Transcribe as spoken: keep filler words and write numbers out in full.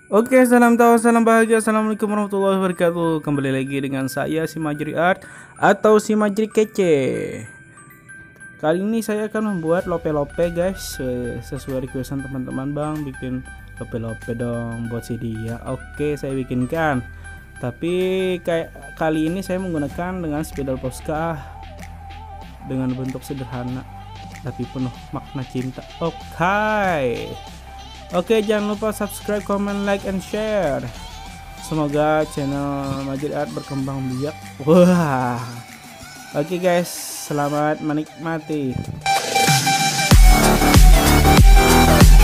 Oke, salam tahu, salam bahagia. Assalamualaikum warahmatullahi wabarakatuh. Kembali lagi dengan saya si Majri Art atau si Majri Kece. Kali ini saya akan membuat lope-lope guys, sesuai requestan teman-teman. Bang, bikin lope-lope dong buat si dia. Oke, saya bikinkan. Tapi kayak kali ini saya menggunakan dengan spidol Posca dengan bentuk sederhana tapi penuh makna cinta. Oke. Oke, jangan lupa subscribe, comment, like, and share. Semoga channel Majri Art berkembang biak. Wah. Oke guys, selamat menikmati.